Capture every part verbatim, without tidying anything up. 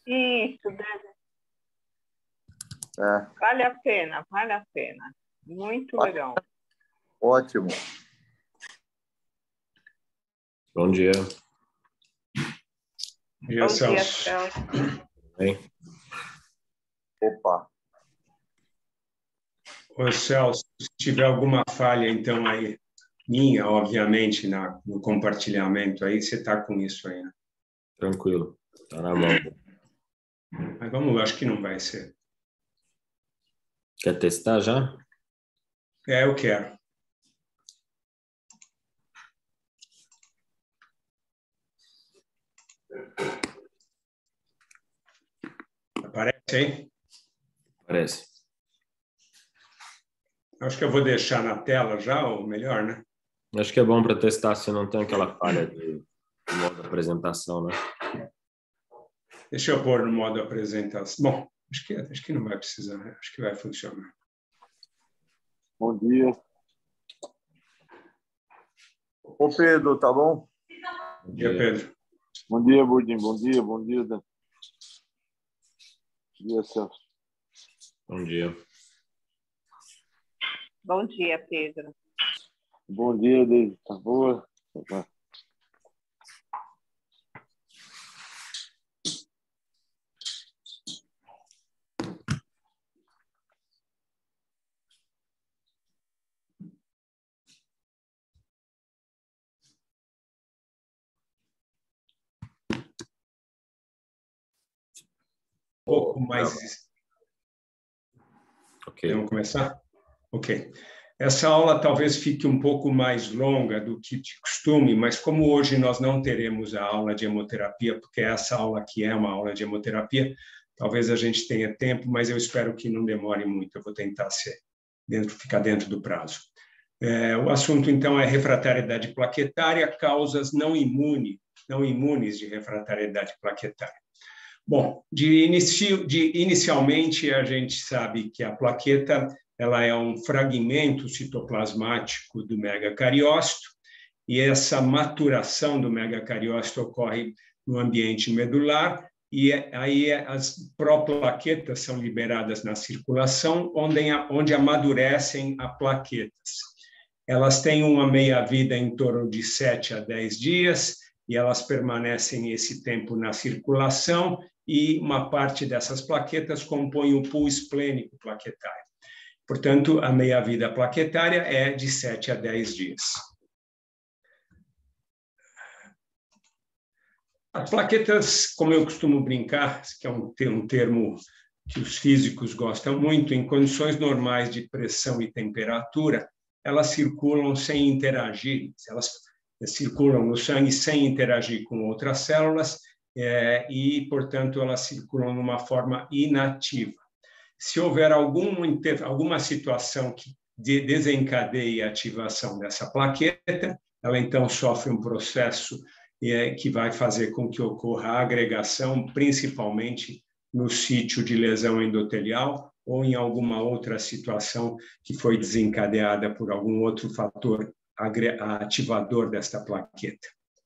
Isso, deve. É. Vale a pena, vale a pena. Muito legal. Ótimo. Bom dia. Bom dia, Bom Celso. dia, Celso. Bem, Opa. Ô, Celso, se tiver alguma falha, então, aí, minha, obviamente, na, no compartilhamento aí, você está com isso aí, né? tranquilo. Tá na mão. Mas vamos lá, acho que não vai ser. Quer testar já? É, eu quero. Aparece aí? Parece. Acho que eu vou deixar na tela já, ou melhor, né? Acho que é bom para testar se não tem aquela falha de, de modo apresentação, né? Deixa eu pôr no modo apresentação. Bom, acho que, acho que não vai precisar, né? Acho que vai funcionar. Bom dia. Ô, Pedro, tá bom? Bom Bom dia, Pedro. Bom dia, Burdim. Bom dia, bom dia, Dan. Bom dia, Celso. Bom dia. Bom dia, Pedro. Bom dia, Deise. Tá boa? Tá. Um pouco mais... Ok. Vamos começar? Ok. Essa aula talvez fique um pouco mais longa do que de costume, mas como hoje nós não teremos a aula de hemoterapia, porque essa aula aqui é uma aula de hemoterapia, talvez a gente tenha tempo, mas eu espero que não demore muito. Eu vou tentar ser dentro, ficar dentro do prazo. É, o assunto, então, é refratariedade plaquetária, causas não imunes, não imunes de refratariedade plaquetária. Bom, de, inicio, de inicialmente a gente sabe que a plaqueta ela é um fragmento citoplasmático do megacariócito e essa maturação do megacariócito ocorre no ambiente medular e aí as proplaquetas são liberadas na circulação, onde, onde amadurecem as plaquetas. Elas têm uma meia-vida em torno de sete a dez dias e elas permanecem esse tempo na circulação e uma parte dessas plaquetas compõe o pool esplênico plaquetário. Portanto, a meia-vida plaquetária é de sete a dez dias. As plaquetas, como eu costumo brincar, que é um termo que os físicos gostam muito, em condições normais de pressão e temperatura, elas circulam sem interagir, elas circulam no sangue sem interagir com outras células é, e, portanto, elas circulam de uma forma inativa. Se houver algum, alguma situação que desencadeie a ativação dessa plaqueta, ela então sofre um processo é, que vai fazer com que ocorra a agregação, principalmente no sítio de lesão endotelial ou em alguma outra situação que foi desencadeada por algum outro fator ativador desta plaqueta.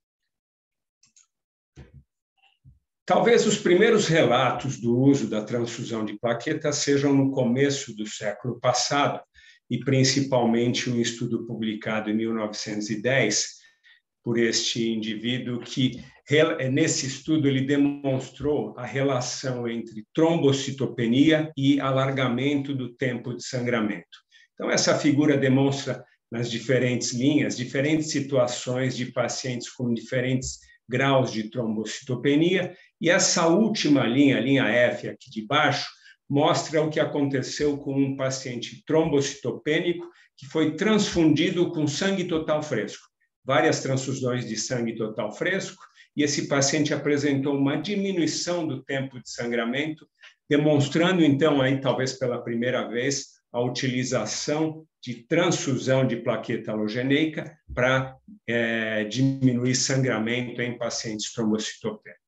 Talvez os primeiros relatos do uso da transfusão de plaquetas sejam no começo do século passado, e principalmente um estudo publicado em mil novecentos e dez por este indivíduo que, nesse estudo, ele demonstrou a relação entre trombocitopenia e alargamento do tempo de sangramento. Então, essa figura demonstra nas diferentes linhas, diferentes situações de pacientes com diferentes graus de trombocitopenia, e essa última linha, a linha F aqui de baixo, mostra o que aconteceu com um paciente trombocitopênico que foi transfundido com sangue total fresco. Várias transfusões de sangue total fresco, e esse paciente apresentou uma diminuição do tempo de sangramento, demonstrando, então, aí, talvez pela primeira vez, a utilização de transfusão de plaqueta halogeneica para é, diminuir sangramento em pacientes trombocitopênicos.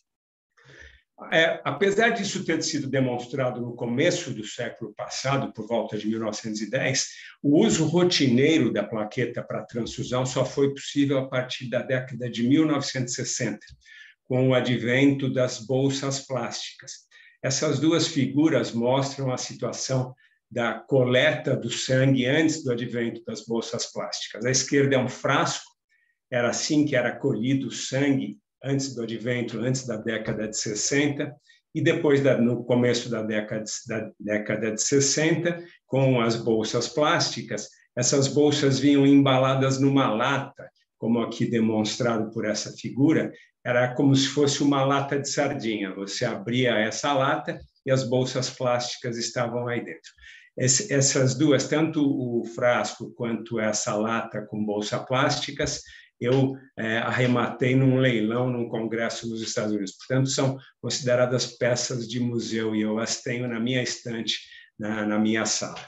É, apesar disso ter sido demonstrado no começo do século passado, por volta de mil novecentos e dez, o uso rotineiro da plaqueta para transfusão só foi possível a partir da década de mil novecentos e sessenta, com o advento das bolsas plásticas. Essas duas figuras mostram a situação da coleta do sangue antes do advento das bolsas plásticas. À esquerda é um frasco, era assim que era colhido o sangue antes do advento, antes da década de sessenta, e depois, da, no começo da década, da década de sessenta, com as bolsas plásticas, essas bolsas vinham embaladas numa lata, como aqui demonstrado por essa figura, era como se fosse uma lata de sardinha. Você abria essa lata e as bolsas plásticas estavam aí dentro. Esse, essas duas, tanto o frasco quanto essa lata com bolsa plásticas, eu é, arrematei num leilão, num congresso nos Estados Unidos. Portanto, são consideradas peças de museu e eu as tenho na minha estante, na, na minha sala.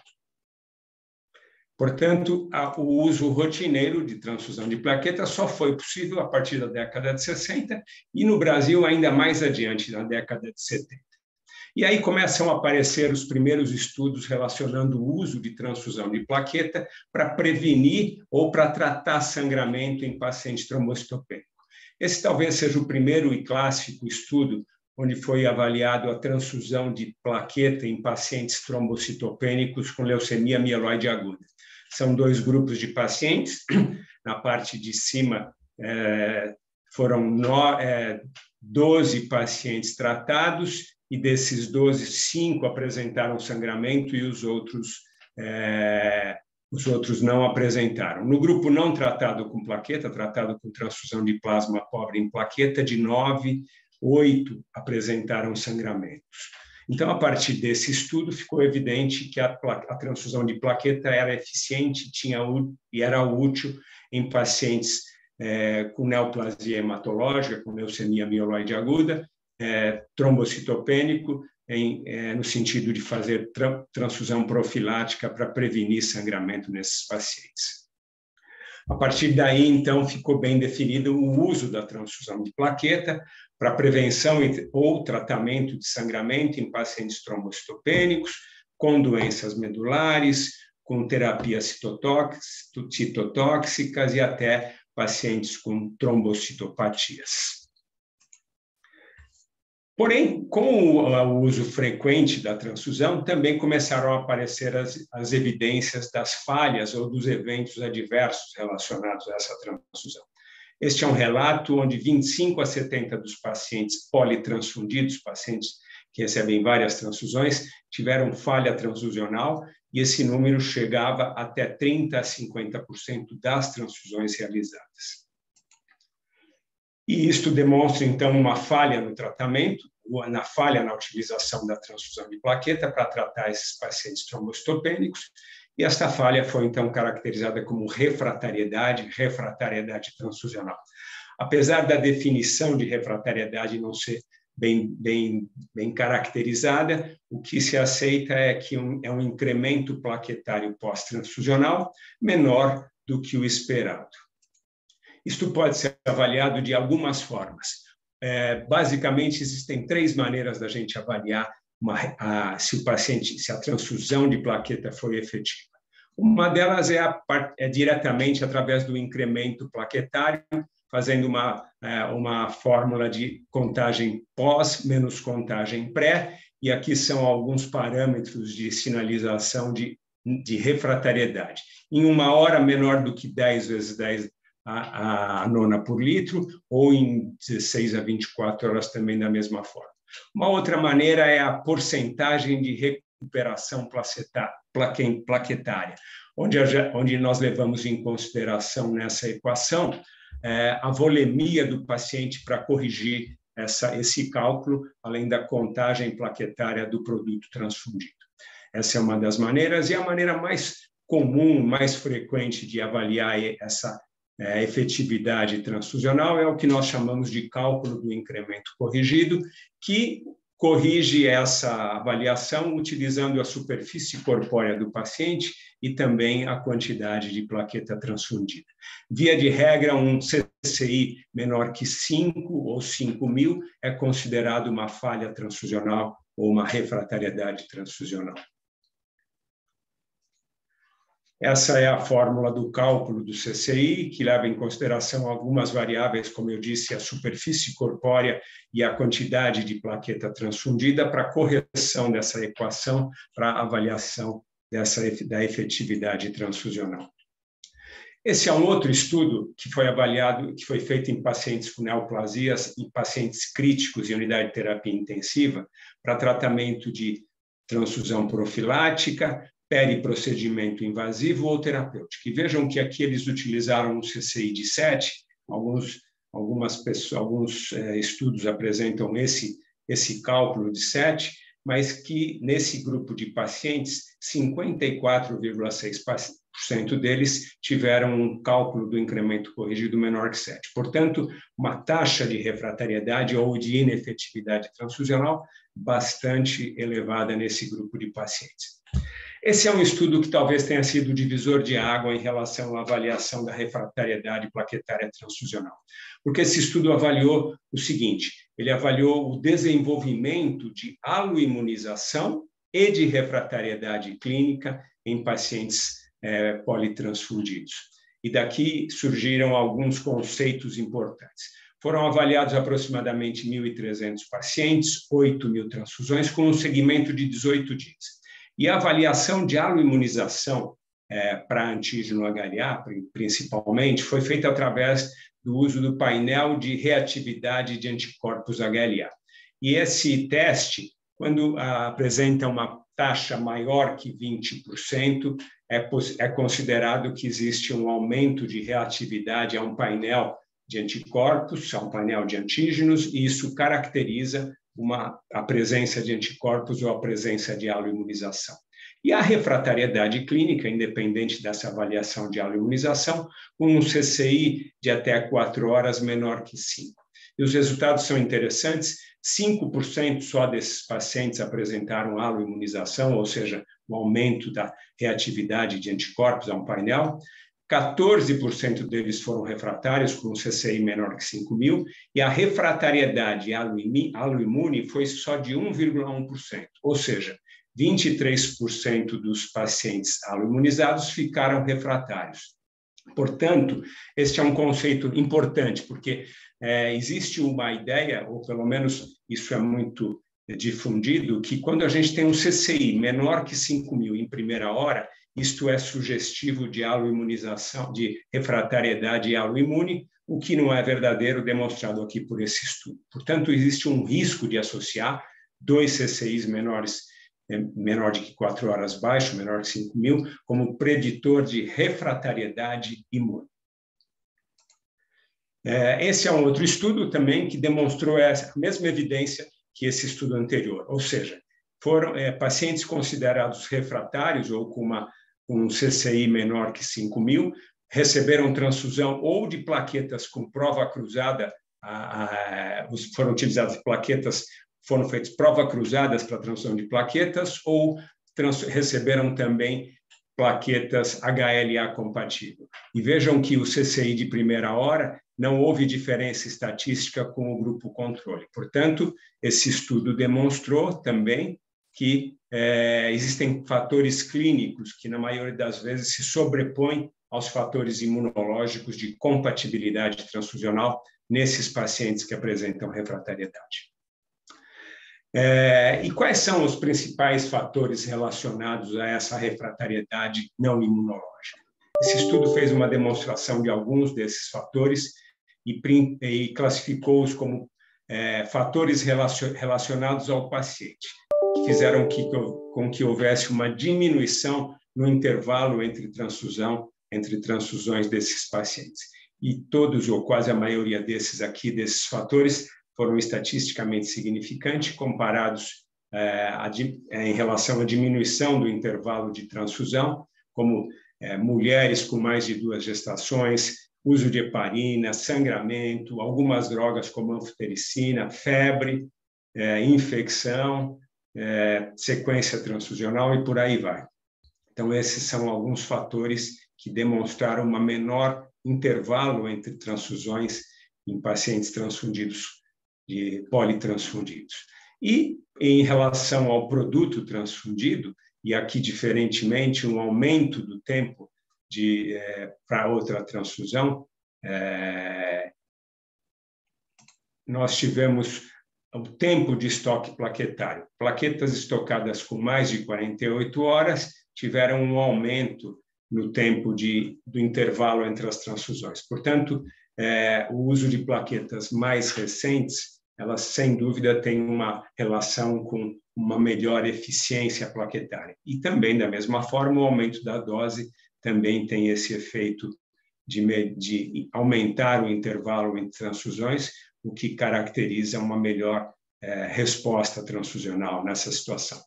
Portanto, a, o uso rotineiro de transfusão de plaquetas só foi possível a partir da década de sessenta e no Brasil ainda mais adiante, na década de setenta. E aí começam a aparecer os primeiros estudos relacionando o uso de transfusão de plaqueta para prevenir ou para tratar sangramento em pacientes trombocitopênicos. Esse talvez seja o primeiro e clássico estudo onde foi avaliado a transfusão de plaqueta em pacientes trombocitopênicos com leucemia mieloide aguda. São dois grupos de pacientes. Na parte de cima é, foram no, é, doze pacientes tratados, e desses doze, cinco apresentaram sangramento e os outros, é, os outros não apresentaram. No grupo não tratado com plaqueta, tratado com transfusão de plasma pobre em plaqueta, de nove, oito apresentaram sangramentos. Então, a partir desse estudo, ficou evidente que a, a transfusão de plaqueta era eficiente tinha, e era útil em pacientes é, com neoplasia hematológica, com leucemia mieloide aguda, É, trombocitopênico, em, é, no sentido de fazer tra transfusão profilática para prevenir sangramento nesses pacientes. A partir daí, então, ficou bem definido o uso da transfusão de plaqueta para prevenção ou tratamento de sangramento em pacientes trombocitopênicos, com doenças medulares, com terapias citotóxicas e até pacientes com trombocitopatias. Porém, com o uso frequente da transfusão, também começaram a aparecer as, as evidências das falhas ou dos eventos adversos relacionados a essa transfusão. Este é um relato onde vinte e cinco a setenta dos pacientes politransfundidos, pacientes que recebem várias transfusões, tiveram falha transfusional, e esse número chegava até trinta a cinquenta por cento das transfusões realizadas. E isto demonstra, então, uma falha no tratamento, na falha na utilização da transfusão de plaqueta para tratar esses pacientes trombocitopênicos, e esta falha foi, então, caracterizada como refratariedade, refratariedade transfusional. Apesar da definição de refratariedade não ser bem, bem, bem caracterizada, o que se aceita é que um, é um incremento plaquetário pós-transfusional menor do que o esperado. Isto pode ser avaliado de algumas formas. É, basicamente, existem três maneiras da gente avaliar uma, a, se o paciente, se a transfusão de plaqueta foi efetiva. Uma delas é, a, é diretamente através do incremento plaquetário, fazendo uma, é, uma fórmula de contagem pós menos contagem pré, e aqui são alguns parâmetros de sinalização de, de refratariedade. Em uma hora menor do que dez vezes dez A, a nona por litro, ou em dezesseis a vinte e quatro horas também da mesma forma. Uma outra maneira é a porcentagem de recuperação plaquetária, onde, a, onde nós levamos em consideração nessa equação é, a volemia do paciente para corrigir essa, esse cálculo, além da contagem plaquetária do produto transfundido. Essa é uma das maneiras, e a maneira mais comum, mais frequente de avaliar essa A efetividade transfusional é o que nós chamamos de cálculo do incremento corrigido, que corrige essa avaliação utilizando a superfície corpórea do paciente e também a quantidade de plaqueta transfundida. Via de regra, um C C I menor que cinco ou cinco mil é considerado uma falha transfusional ou uma refratariedade transfusional. Essa é a fórmula do cálculo do C C I, que leva em consideração algumas variáveis, como eu disse, a superfície corpórea e a quantidade de plaqueta transfundida para correção dessa equação, para avaliação dessa, da efetividade transfusional. Esse é um outro estudo que foi avaliado, que foi feito em pacientes com neoplasias, em pacientes críticos em unidade de terapia intensiva, para tratamento de transfusão profilática, periprocedimento invasivo ou terapêutico. E vejam que aqui eles utilizaram um C C I de sete, alguns, algumas pessoas, alguns é, estudos apresentam esse, esse cálculo de sete, mas que nesse grupo de pacientes, cinquenta e quatro vírgula seis por cento deles tiveram um cálculo do incremento corrigido menor que sete. Portanto, uma taxa de refratariedade ou de inefetividade transfusional bastante elevada nesse grupo de pacientes. Esse é um estudo que talvez tenha sido o divisor de água em relação à avaliação da refratariedade plaquetária transfusional, porque esse estudo avaliou o seguinte, ele avaliou o desenvolvimento de aloimunização e de refratariedade clínica em pacientes é, politransfundidos. E daqui surgiram alguns conceitos importantes. Foram avaliados aproximadamente mil e trezentos pacientes, oito mil transfusões, com um segmento de dezoito dias. E a avaliação de aloimunização é, para antígeno H L A, principalmente, foi feita através do uso do painel de reatividade de anticorpos H L A. E esse teste, quando ah, apresenta uma taxa maior que vinte por cento, é, é considerado que existe um aumento de reatividade a um painel de anticorpos, a um painel de antígenos, e isso caracteriza uma, a presença de anticorpos ou a presença de aloimunização. E a refratariedade clínica, independente dessa avaliação de aloimunização, com um C C I de até quatro horas menor que cinco. E os resultados são interessantes, cinco por cento só desses pacientes apresentaram aloimunização, ou seja, o aumento da reatividade de anticorpos a um painel, quatorze por cento deles foram refratários, com um C C I menor que cinco mil, e a refratariedade aloimune foi só de um vírgula um por cento, ou seja, vinte e três por cento dos pacientes aloimunizados ficaram refratários. Portanto, este é um conceito importante, porque é, existe uma ideia, ou pelo menos isso é muito difundido, que quando a gente tem um C C I menor que cinco mil em primeira hora, isto é sugestivo de aloimunização, de refratariedade aloimune, o que não é verdadeiro, demonstrado aqui por esse estudo. Portanto, existe um risco de associar dois C C Is menores, menor de que quatro horas baixo, menor que cinco mil, como preditor de refratariedade imune. Esse é um outro estudo também que demonstrou essa mesma evidência que esse estudo anterior, ou seja, foram é, pacientes considerados refratários ou com uma, um C C I menor que cinco mil, receberam transfusão ou de plaquetas com prova cruzada, a, a, foram utilizadas plaquetas, foram feitas provas cruzadas para transfusão de plaquetas ou trans, receberam também plaquetas H L A compatível. E vejam que o C C I de primeira hora não houve diferença estatística com o grupo controle. Portanto, esse estudo demonstrou também que é, existem fatores clínicos que, na maioria das vezes, se sobrepõem aos fatores imunológicos de compatibilidade transfusional nesses pacientes que apresentam refratariedade. É, e quais são os principais fatores relacionados a essa refratariedade não imunológica? Esse estudo fez uma demonstração de alguns desses fatores e, e classificou-os como é, fatores relacion, relacionados ao paciente, que fizeram que, com que houvesse uma diminuição no intervalo entre transfusão, entre transfusões desses pacientes. E todos, ou quase a maioria desses aqui, desses fatores, foram estatisticamente significantes, comparados é, a, em relação à diminuição do intervalo de transfusão, como é, mulheres com mais de duas gestações, uso de heparina, sangramento, algumas drogas como anfotericina, febre, é, infecção, é, sequência transfusional e por aí vai. Então, esses são alguns fatores que demonstraram um menor intervalo entre transfusões em pacientes transfundidos, de politransfundidos. E, em relação ao produto transfundido, e aqui, diferentemente, um aumento do tempo de, é, para outra transfusão. É, nós tivemos o tempo de estoque plaquetário. Plaquetas estocadas com mais de quarenta e oito horas tiveram um aumento no tempo de, do intervalo entre as transfusões. Portanto, é, o uso de plaquetas mais recentes, elas, sem dúvida, têm uma relação com uma melhor eficiência plaquetária. E também, da mesma forma, o aumento da dose também tem esse efeito de, de aumentar o intervalo entre transfusões, o que caracteriza uma melhor é, resposta transfusional nessa situação.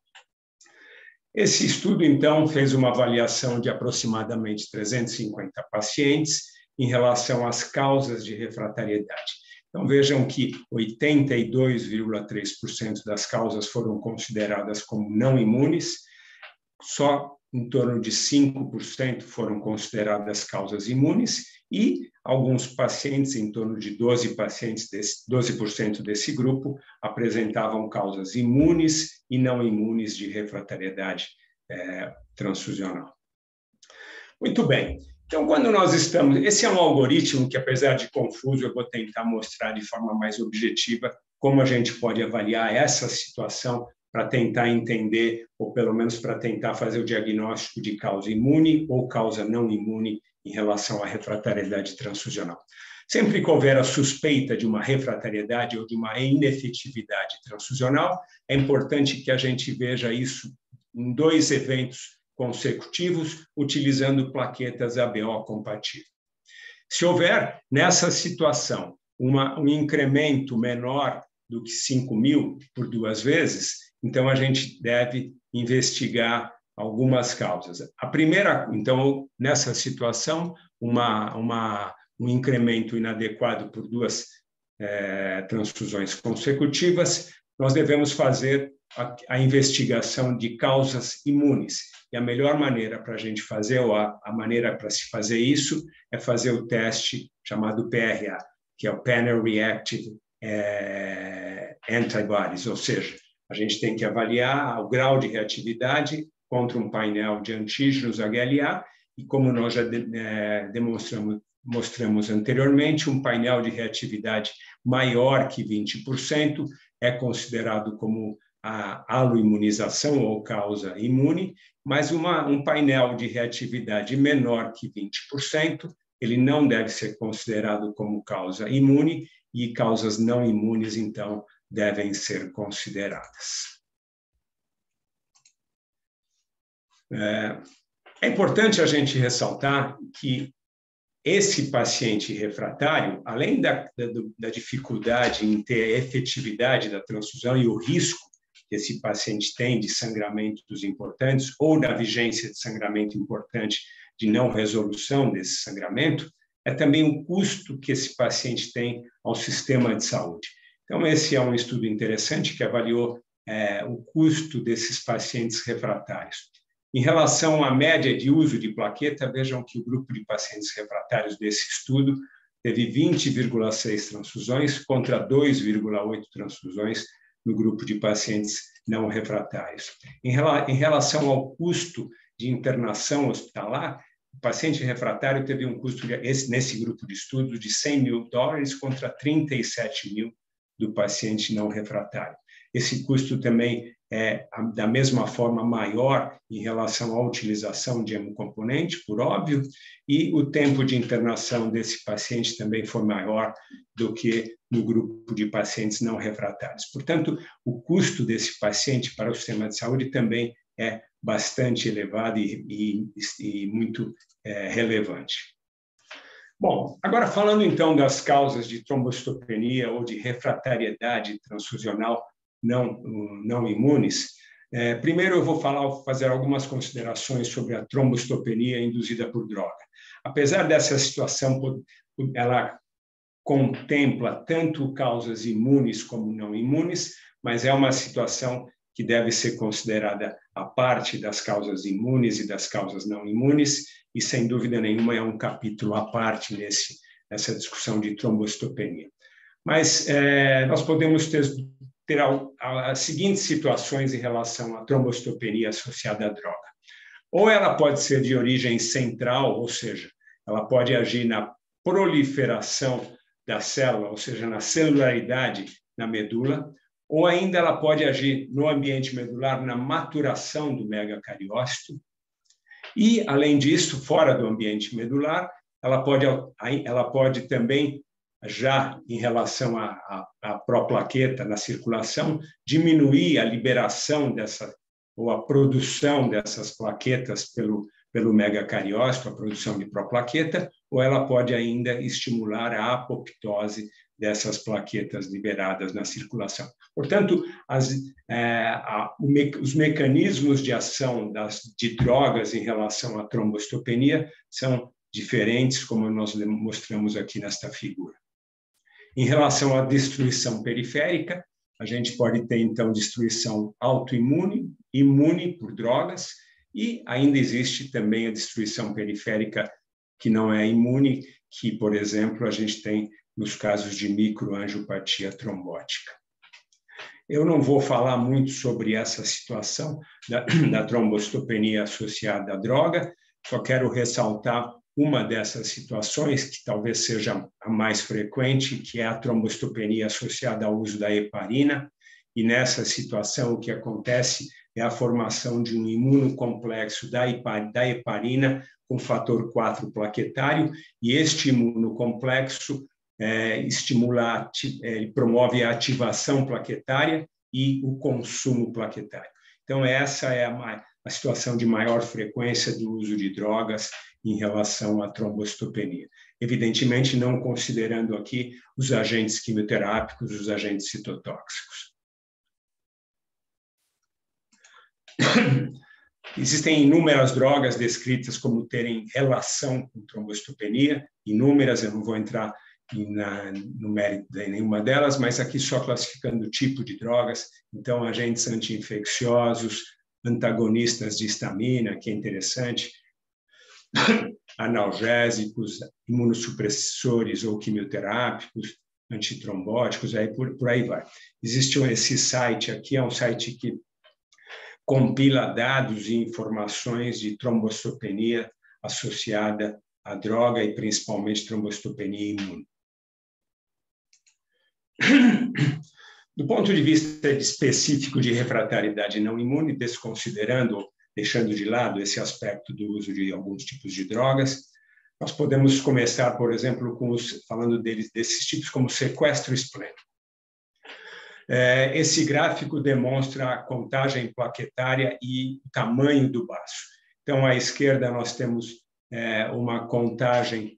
Esse estudo, então, fez uma avaliação de aproximadamente trezentos e cinquenta pacientes em relação às causas de refratariedade. Então, vejam que oitenta e dois vírgula três por cento das causas foram consideradas como não imunes, só em torno de cinco por cento foram consideradas causas imunes e alguns pacientes, em torno de doze pacientes, desse, doze por cento desse grupo, apresentavam causas imunes e não imunes de refratariedade é, transfusional. Muito bem. Então, quando nós estamos... Esse é um algoritmo que, apesar de confuso, eu vou tentar mostrar de forma mais objetiva como a gente pode avaliar essa situação para tentar entender, ou pelo menos para tentar fazer o diagnóstico de causa imune ou causa não imune em relação à refratariedade transfusional. Sempre que houver a suspeita de uma refratariedade ou de uma inefetividade transfusional, é importante que a gente veja isso em dois eventos consecutivos, utilizando plaquetas A B O compatíveis. Se houver, nessa situação, uma, um incremento menor do que cinco mil por duas vezes, então a gente deve investigar algumas causas. A primeira, então, nessa situação, uma, uma, um incremento inadequado por duas é, transfusões consecutivas, nós devemos fazer a, a investigação de causas imunes. E a melhor maneira para a gente fazer, ou a, a maneira para se fazer isso, é fazer o teste chamado P R A, que é o Panel Reactive é, Antibodies, ou seja, a gente tem que avaliar o grau de reatividade contra um painel de antígenos H L A, e como nós já de, é, demonstramos mostramos anteriormente, um painel de reatividade maior que vinte por cento é considerado como a aloimunização ou causa imune, mas uma, um painel de reatividade menor que vinte por cento, ele não deve ser considerado como causa imune, e causas não imunes, então, devem ser consideradas. É, é importante a gente ressaltar que esse paciente refratário, além da, da, da dificuldade em ter a efetividade da transfusão e o risco que esse paciente tem de sangramentos importantes ou da vigência de sangramento importante de não resolução desse sangramento, é também o custo que esse paciente tem ao sistema de saúde. Então, esse é um estudo interessante que avaliou é, o custo desses pacientes refratários. Em relação à média de uso de plaqueta, vejam que o grupo de pacientes refratários desse estudo teve vinte vírgula seis transfusões contra dois vírgula oito transfusões no grupo de pacientes não refratários. Em relação ao custo de internação hospitalar, o paciente refratário teve um custo, esse, nesse grupo de estudo, de cem mil dólares contra trinta e sete mil do paciente não refratário. Esse custo também é, da mesma forma, maior em relação à utilização de hemocomponente, por óbvio, e o tempo de internação desse paciente também foi maior do que no grupo de pacientes não refratários. Portanto, o custo desse paciente para o sistema de saúde também é bastante elevado e, e, e muito é, relevante. Bom, agora falando então das causas de trombocitopenia ou de refratariedade transfusional não, não imunes, é, primeiro eu vou falar, fazer algumas considerações sobre a trombocitopenia induzida por droga. Apesar dessa situação, ela contempla tanto causas imunes como não imunes, mas é uma situação que deve ser considerada a parte das causas imunes e das causas não imunes, e sem dúvida nenhuma é um capítulo à parte nesse, nessa discussão de trombocitopenia. Mas é, nós podemos ter, ter as seguintes situações em relação à trombocitopenia associada à droga. Ou ela pode ser de origem central, ou seja, ela pode agir na proliferação da célula, ou seja, na celularidade na medula, ou ainda ela pode agir no ambiente medular, na maturação do megacariócito. E, além disso, fora do ambiente medular, ela pode, ela pode também, já em relação à, à, à proplaqueta na circulação, diminuir a liberação dessa, ou a produção dessas plaquetas pelo, pelo megacariócito, a produção de proplaqueta, ou ela pode ainda estimular a apoptose dessas plaquetas liberadas na circulação. Portanto, as, é, a, me, os mecanismos de ação das, de drogas em relação à trombocitopenia são diferentes, como nós mostramos aqui nesta figura. Em relação à destruição periférica, a gente pode ter, então, destruição autoimune, imune por drogas, e ainda existe também a destruição periférica que não é imune, que, por exemplo, a gente tem nos casos de microangiopatia trombótica. Eu não vou falar muito sobre essa situação da, da trombocitopenia associada à droga, só quero ressaltar uma dessas situações, que talvez seja a mais frequente, que é a trombocitopenia associada ao uso da heparina, e nessa situação o que acontece é a formação de um imunocomplexo da heparina com fator quatro plaquetário, e este imunocomplexo é, estimula, é, promove a ativação plaquetária e o consumo plaquetário. Então, essa é a, a situação de maior frequência do uso de drogas em relação à trombocitopenia. Evidentemente, não considerando aqui os agentes quimioterápicos, os agentes citotóxicos. Existem inúmeras drogas descritas como terem relação com trombocitopenia, inúmeras, eu não vou entrar na, no mérito de nenhuma delas, mas aqui só classificando o tipo de drogas. Então, agentes anti-infecciosos, antagonistas de histamina, que é interessante, analgésicos, imunossupressores ou quimioterápicos, antitrombóticos, aí por, por aí vai. Existe esse site aqui, é um site que compila dados e informações de trombocitopenia associada à droga e principalmente trombocitopenia imune. Do ponto de vista específico de refratariedade não imune, desconsiderando, deixando de lado esse aspecto do uso de alguns tipos de drogas, nós podemos começar, por exemplo, com os, falando deles, desses tipos como sequestro esplênico. Esse gráfico demonstra a contagem plaquetária e o tamanho do baço. Então, à esquerda, nós temos é, uma contagem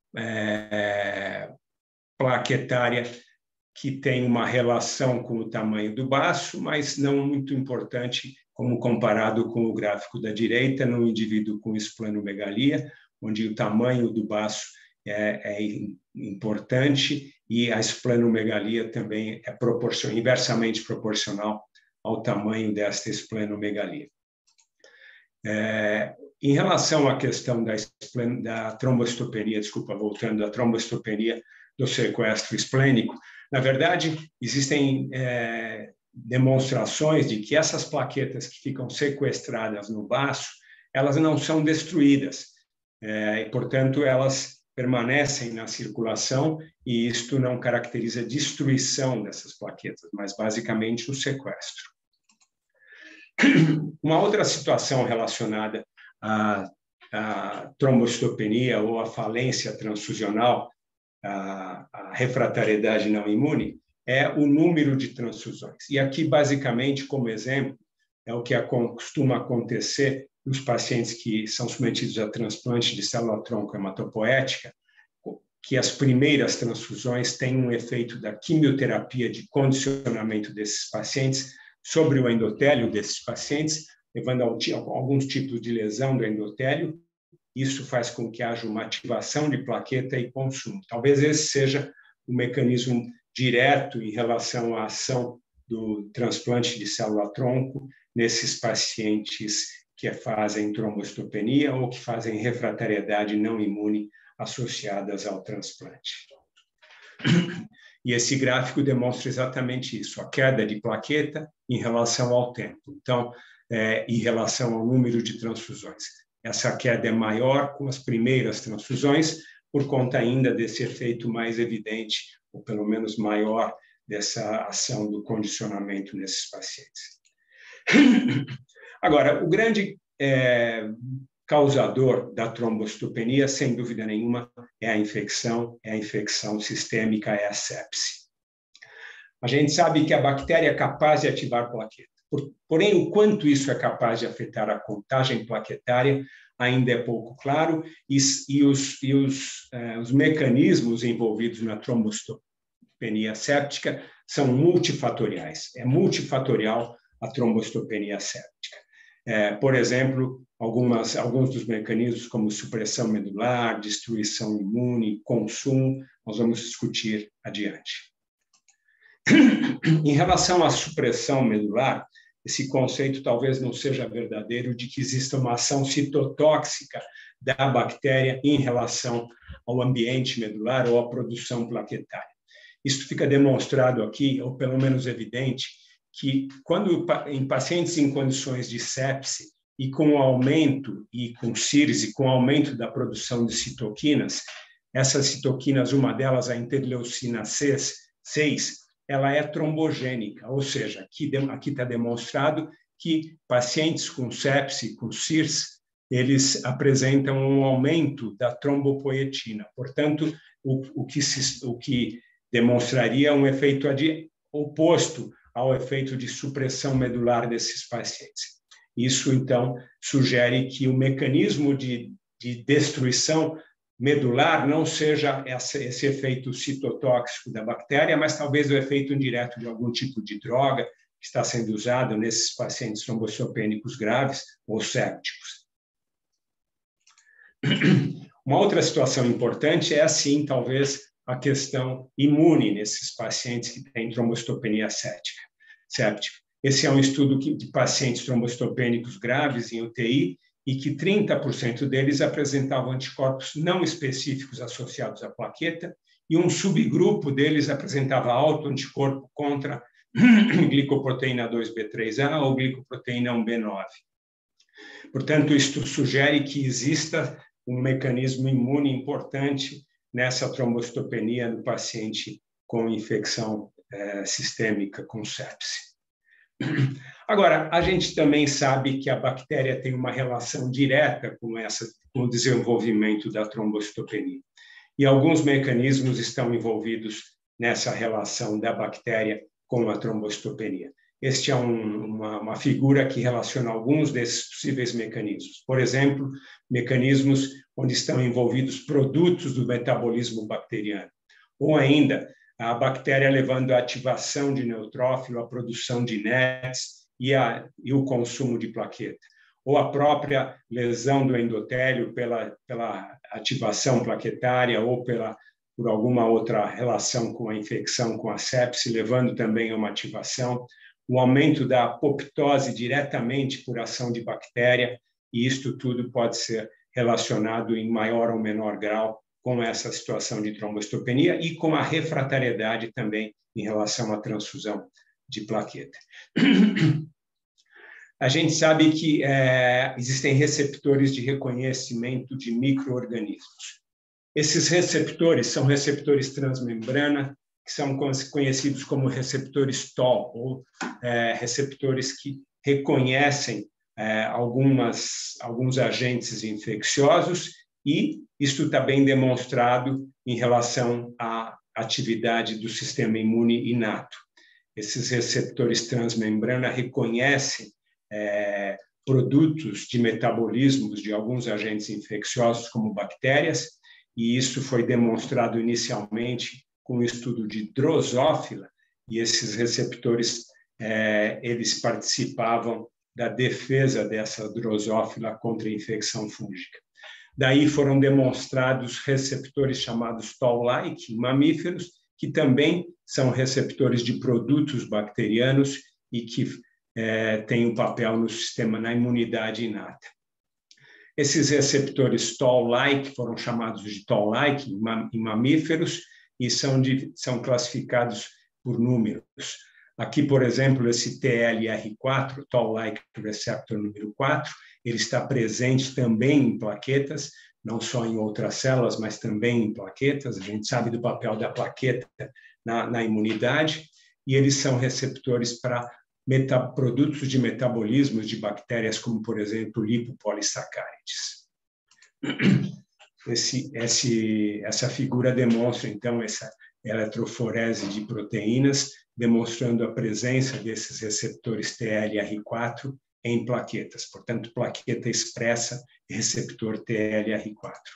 é, plaquetária que tem uma relação com o tamanho do baço, mas não muito importante, como comparado com o gráfico da direita, no indivíduo com esplenomegalia, onde o tamanho do baço é, é importante e a esplenomegalia também é proporcion, inversamente proporcional ao tamanho desta esplenomegalia. É, em relação à questão da, esplen, da trombocitopenia, desculpa, voltando à trombocitopenia do sequestro esplênico, na verdade, existem é, demonstrações de que essas plaquetas que ficam sequestradas no baço, elas não são destruídas, é, e, portanto, elas permanecem na circulação e isto não caracteriza a destruição dessas plaquetas, mas basicamente o sequestro. Uma outra situação relacionada à, à trombocitopenia ou à falência transfusional, à, à refratariedade não imune, é o número de transfusões. E aqui, basicamente, como exemplo, é o que costuma acontecer nos pacientes que são submetidos a transplante de célula-tronco hematopoética, que as primeiras transfusões têm um efeito da quimioterapia de condicionamento desses pacientes sobre o endotélio desses pacientes, levando a alguns tipos de lesão do endotélio. Isso faz com que haja uma ativação de plaqueta e consumo. Talvez esse seja o mecanismo direto em relação à ação do transplante de célula-tronco nesses pacientes que fazem trombocitopenia ou que fazem refratariedade não imune associadas ao transplante. E esse gráfico demonstra exatamente isso, a queda de plaqueta em relação ao tempo, então, é, em relação ao número de transfusões. Essa queda é maior com as primeiras transfusões, por conta ainda desse efeito mais evidente, ou pelo menos maior, dessa ação do condicionamento nesses pacientes. Agora, o grande é, causador da trombocitopenia, sem dúvida nenhuma, é a infecção, é a infecção sistêmica, é a sepse. A gente sabe que a bactéria é capaz de ativar plaqueta. Porém, o quanto isso é capaz de afetar a contagem plaquetária ainda é pouco claro, e, e, os, e os, eh, os mecanismos envolvidos na trombocitopenia séptica são multifatoriais. É multifatorial a trombocitopenia séptica. É, por exemplo, algumas, alguns dos mecanismos, como supressão medular, destruição imune, consumo, nós vamos discutir adiante. Em relação à supressão medular, esse conceito talvez não seja verdadeiro de que exista uma ação citotóxica da bactéria em relação ao ambiente medular ou à produção plaquetária. Isso fica demonstrado aqui, ou pelo menos evidente, que quando em pacientes em condições de sepse e com o aumento, e com C I R S, e com o aumento da produção de citoquinas, essas citoquinas, uma delas, a interleucina seis, ela é trombogênica, ou seja, aqui está demonstrado que pacientes com sepse, com C I R S, eles apresentam um aumento da trombopoietina. Portanto, o, o, que, se, o que demonstraria um efeito oposto ao efeito de supressão medular desses pacientes. Isso, então, sugere que o mecanismo de, de destruição medular não seja esse, esse efeito citotóxico da bactéria, mas talvez o efeito indireto de algum tipo de droga que está sendo usado nesses pacientes trombocitopênicos graves ou sépticos. Uma outra situação importante é, assim, talvez, a questão imune nesses pacientes que têm trombocitopenia séptica. Esse é um estudo de pacientes trombocitopênicos graves em U T I, e que trinta por cento deles apresentavam anticorpos não específicos associados à plaqueta, e um subgrupo deles apresentava alto anticorpo contra glicoproteína dois B três A ou glicoproteína um B nove. Portanto, isto sugere que exista um mecanismo imune importante nessa trombocitopenia do paciente com infecção eh, sistêmica, com sepse. Agora, a gente também sabe que a bactéria tem uma relação direta com, essa, com o desenvolvimento da trombocitopenia. E alguns mecanismos estão envolvidos nessa relação da bactéria com a trombocitopenia. Este é um, uma, uma figura que relaciona alguns desses possíveis mecanismos. Por exemplo, mecanismos onde estão envolvidos produtos do metabolismo bacteriano. Ou ainda, a bactéria levando à ativação de neutrófilo, a produção de nets e, a, e o consumo de plaqueta. Ou a própria lesão do endotélio pela, pela ativação plaquetária ou pela, por alguma outra relação com a infecção, com a sepse, levando também a uma ativação. O aumento da apoptose diretamente por ação de bactéria, e isto tudo pode ser relacionado em maior ou menor grau com essa situação de trombocitopenia e com a refratariedade também em relação à transfusão de plaqueta. A gente sabe que é, existem receptores de reconhecimento de micro-organismos. Esses receptores são receptores transmembrana, que são conhecidos como receptores T O L, ou é, receptores que reconhecem é, algumas, alguns agentes infecciosos, e isto está bem demonstrado em relação à atividade do sistema imune inato. Esses receptores transmembrana reconhecem é, produtos de metabolismos de alguns agentes infecciosos, como bactérias, e isso foi demonstrado inicialmente com o estudo de drosófila, e esses receptores é, eles participavam da defesa dessa drosófila contra a infecção fúngica. Daí foram demonstrados receptores chamados Toll-like em mamíferos, que também são receptores de produtos bacterianos e que é, têm um papel no sistema, na imunidade inata. Esses receptores Toll-like foram chamados de Toll-like em mamíferos, e são, de, são classificados por números. Aqui, por exemplo, esse T L R quatro, Toll-like receptor número quatro, ele está presente também em plaquetas, não só em outras células, mas também em plaquetas. A gente sabe do papel da plaqueta na, na imunidade, e eles são receptores para produtos de metabolismo de bactérias, como, por exemplo, lipopolissacárides. Esse, esse, essa figura demonstra, então, essa eletroforese de proteínas, demonstrando a presença desses receptores T L R quatro em plaquetas. Portanto, plaqueta expressa receptor T L R quatro.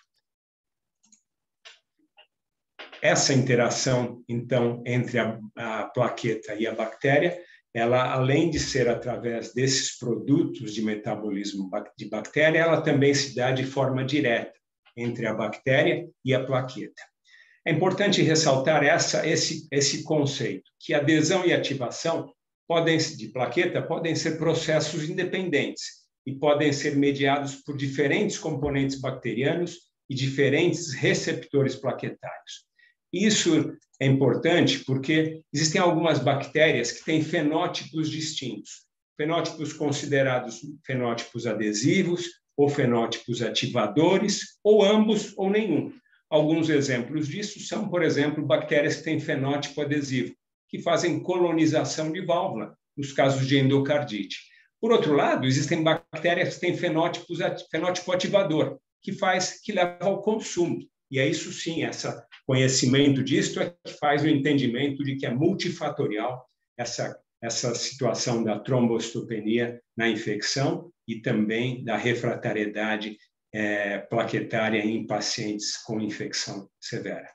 Essa interação, então, entre a, a plaqueta e a bactéria, ela, além de ser através desses produtos de metabolismo de bactéria, ela também se dá de forma direta entre a bactéria e a plaqueta. É importante ressaltar essa, esse, esse conceito, que adesão e ativação podem, de plaqueta podem ser processos independentes e podem ser mediados por diferentes componentes bacterianos e diferentes receptores plaquetários. Isso é importante porque existem algumas bactérias que têm fenótipos distintos, fenótipos considerados fenótipos adesivos ou fenótipos ativadores, ou ambos ou nenhum. Alguns exemplos disso são, por exemplo, bactérias que têm fenótipo adesivo, que fazem colonização de válvula, nos casos de endocardite. Por outro lado, existem bactérias que têm fenótipos, fenótipo ativador, que faz, que leva ao consumo. E é isso sim, esse conhecimento disso é que faz o entendimento de que é multifatorial essa, essa situação da trombocitopenia na infecção e também da refratariedade é, plaquetária em pacientes com infecção severa.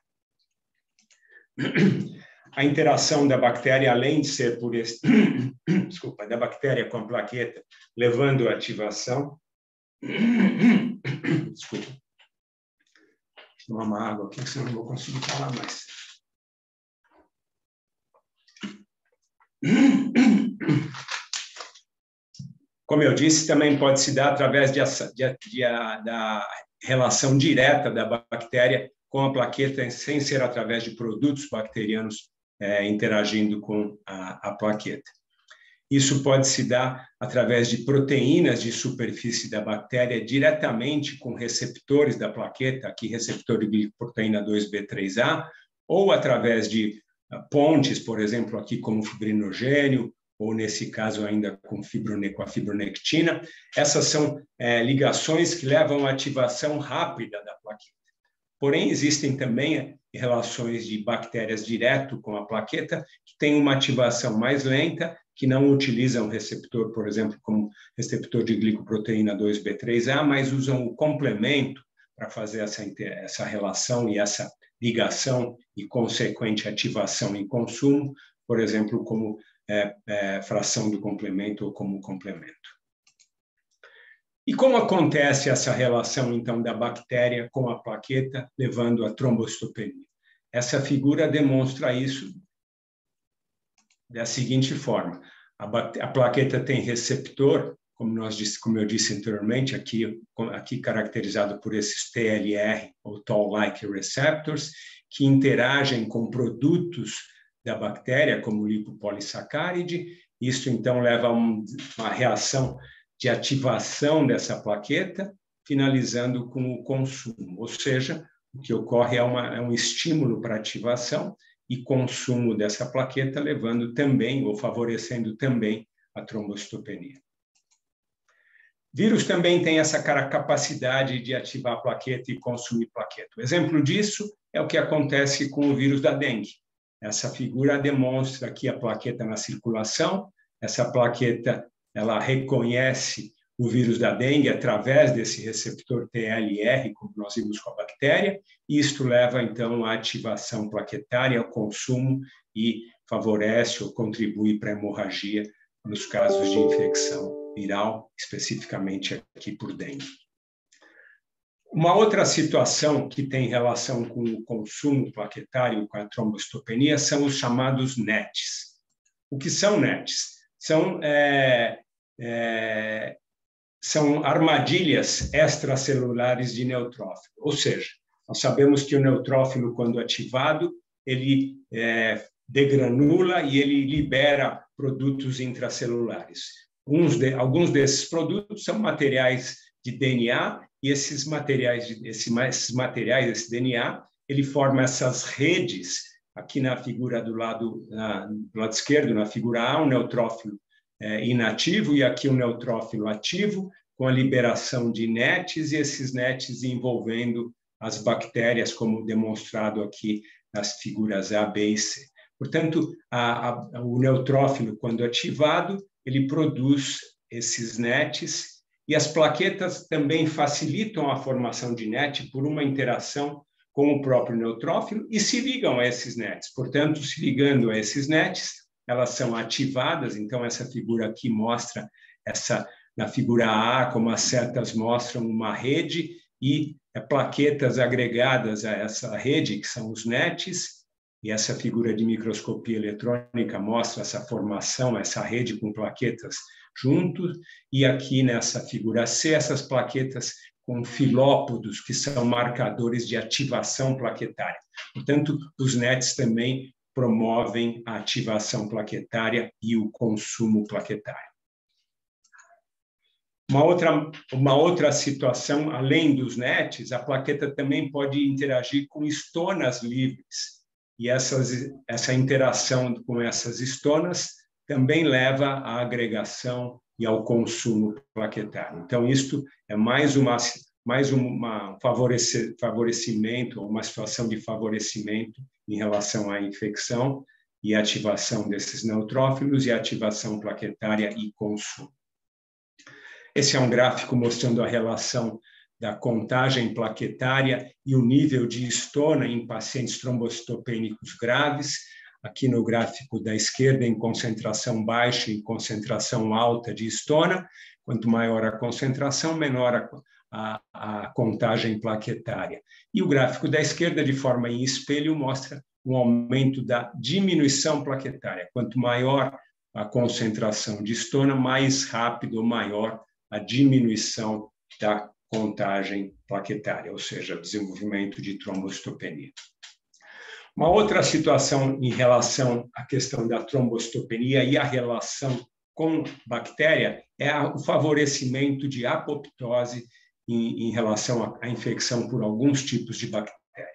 A interação da bactéria, além de ser por esse, desculpa, da bactéria com a plaqueta, levando à ativação, desculpa, tomar uma água aqui, senão não vou conseguir falar mais. Como eu disse, também pode se dar através de, de, de, da relação direta da bactéria com a plaqueta, sem ser através de produtos bacterianos é, interagindo com a, a plaqueta. Isso pode se dar através de proteínas de superfície da bactéria diretamente com receptores da plaqueta, aqui receptor de glicoproteína dois B três A, ou através de pontes, por exemplo, aqui como fibrinogênio, ou nesse caso ainda com, fibrone, com a fibronectina. Essas são é, ligações que levam à ativação rápida da plaqueta. Porém, existem também relações de bactérias direto com a plaqueta, que têm uma ativação mais lenta, que não utilizam o receptor, por exemplo, como receptor de glicoproteína dois B três A, mas usam o complemento para fazer essa, essa relação e essa ligação e consequente ativação e consumo, por exemplo, como é, é, fração do complemento ou como complemento. E como acontece essa relação, então, da bactéria com a plaqueta, levando à trombocitopenia? Essa figura demonstra isso da seguinte forma. A, a plaqueta tem receptor, como, nós disse, como eu disse anteriormente, aqui, aqui caracterizado por esses T L R, ou Toll-like receptors, que interagem com produtos da bactéria, como lipopolissacáride. Isso, então, leva a um, uma reação de ativação dessa plaqueta, finalizando com o consumo. Ou seja, o que ocorre é, uma, é um estímulo para ativação e consumo dessa plaqueta, levando também, ou favorecendo também, a trombocitopenia. Vírus também tem essa capacidade de ativar a plaqueta e consumir plaqueta. O exemplo disso é o que acontece com o vírus da dengue. Essa figura demonstra aqui a plaqueta na circulação. Essa plaqueta ela reconhece o vírus da dengue através desse receptor T L R, como nós vimos com a bactéria, e isto leva, então, à ativação plaquetária, ao consumo, e favorece ou contribui para a hemorragia nos casos de infecção viral, especificamente aqui por dengue. Uma outra situação que tem relação com o consumo plaquetário, com a trombocitopenia, são os chamados NETs. O que são NETs? São, é, é, são armadilhas extracelulares de neutrófilo, ou seja, nós sabemos que o neutrófilo, quando ativado, ele é, degranula e ele libera produtos intracelulares. Uns de, alguns desses produtos são materiais de D N A, e esses materiais, esse, esses materiais, esse D N A, ele forma essas redes, aqui na figura do lado, na, do lado esquerdo, na figura A, um neutrófilo é, inativo, e aqui um neutrófilo ativo, com a liberação de nets, e esses nets envolvendo as bactérias, como demonstrado aqui nas figuras A, B e C. Portanto, a, a, o neutrófilo, quando ativado, ele produz esses nets, e as plaquetas também facilitam a formação de net por uma interação com o próprio neutrófilo e se ligam a esses nets. Portanto, se ligando a esses nets, elas são ativadas. Então, essa figura aqui mostra, essa, na figura A, como as setas mostram uma rede e plaquetas agregadas a essa rede, que são os nets, e essa figura de microscopia eletrônica mostra essa formação, essa rede com plaquetas juntos, e aqui nessa figura C, essas plaquetas com filópodos, que são marcadores de ativação plaquetária. Portanto, os nets também promovem a ativação plaquetária e o consumo plaquetário. Uma outra, uma outra situação, além dos nets, a plaqueta também pode interagir com estonas livres, e essas, essa interação com essas estonas também leva à agregação e ao consumo plaquetário. Então, isto é mais, uma, mais uma favorece, favorecimento, uma situação de favorecimento em relação à infecção e ativação desses neutrófilos e ativação plaquetária e consumo. Esse é um gráfico mostrando a relação da contagem plaquetária e o nível de estona em pacientes trombocitopênicos graves. Aqui no gráfico da esquerda, em concentração baixa e concentração alta de estona. Quanto maior a concentração, menor a, a, a contagem plaquetária. E o gráfico da esquerda, de forma em espelho, mostra um aumento da diminuição plaquetária. Quanto maior a concentração de estona, mais rápido ou maior a diminuição da contagem plaquetária, ou seja, desenvolvimento de trombocitopenia. Uma outra situação em relação à questão da trombocitopenia e a relação com bactéria é o favorecimento de apoptose em, em relação à infecção por alguns tipos de bactéria.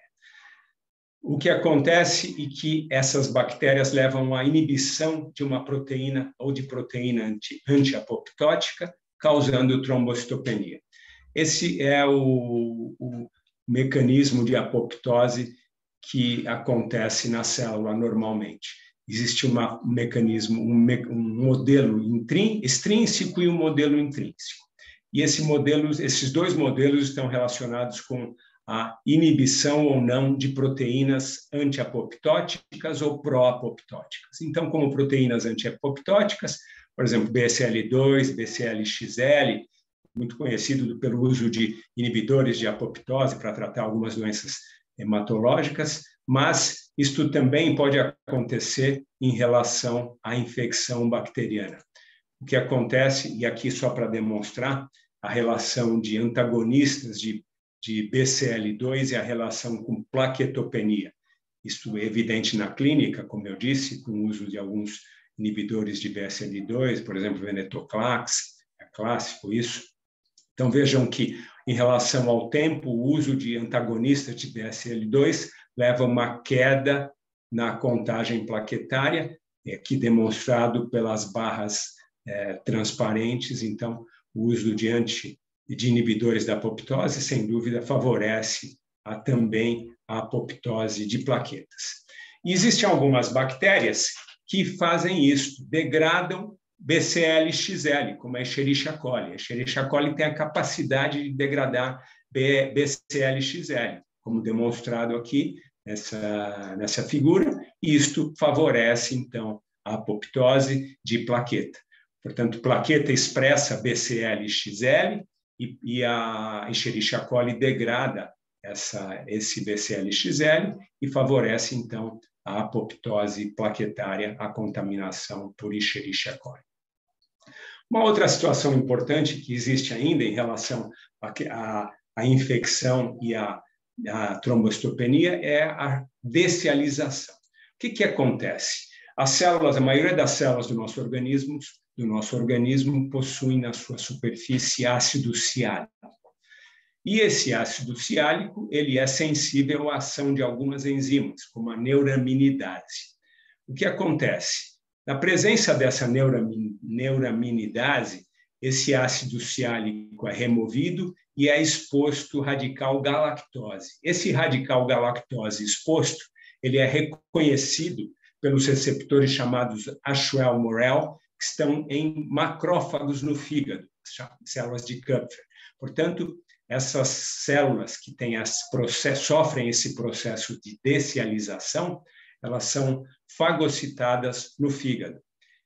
O que acontece é que essas bactérias levam à inibição de uma proteína ou de proteína anti, anti-apoptótica, causando trombocitopenia. Esse é o, o mecanismo de apoptose que acontece na célula normalmente. Existe uma, um mecanismo, um, me, um modelo extrínseco e um modelo intrínseco. E esse modelo, esses dois modelos estão relacionados com a inibição ou não de proteínas antiapoptóticas ou pró-apoptóticas. Então, como proteínas antiapoptóticas, por exemplo, B C L dois, B C L X L, muito conhecido pelo uso de inibidores de apoptose para tratar algumas doenças hematológicas, mas isto também pode acontecer em relação à infecção bacteriana. O que acontece, e aqui só para demonstrar, a relação de antagonistas de, de B C L dois e a relação com plaquetopenia. Isto é evidente na clínica, como eu disse, com o uso de alguns inibidores de B S L dois, por exemplo, venetoclax, é clássico isso. Então, vejam que, em relação ao tempo, o uso de antagonistas de B S L dois leva a uma queda na contagem plaquetária, aqui demonstrado pelas barras é, transparentes. Então, o uso de, anti, de inibidores da apoptose, sem dúvida, favorece a, também a apoptose de plaquetas. E existem algumas bactérias que fazem isso, degradam B C L X L, como a Escherichia coli. A Escherichia coli tem a capacidade de degradar B C L X L, como demonstrado aqui nessa, nessa figura, e isto favorece, então, a apoptose de plaqueta. Portanto, plaqueta expressa B C L X L e, e a Escherichia coli degrada essa, esse B C L X L e favorece, então, a apoptose plaquetária, a contaminação por Escherichia coli. Uma outra situação importante que existe ainda em relação à, à infecção e à, a trombocitopenia é a descialização. O que, que acontece? As células, a maioria das células do nosso organismo, do nosso organismo possuem na sua superfície ácido ciálico. E esse ácido ciálico ele é sensível à ação de algumas enzimas, como a neuraminidase. O que acontece? Na presença dessa neuramin, neuraminidase, esse ácido ciálico é removido e é exposto o radical galactose. Esse radical galactose exposto, ele é reconhecido pelos receptores chamados Ashwell-Morel, que estão em macrófagos no fígado, células de Kupffer. Portanto, essas células que têm esse processo, sofrem esse processo de descialização, elas são fagocitadas no fígado.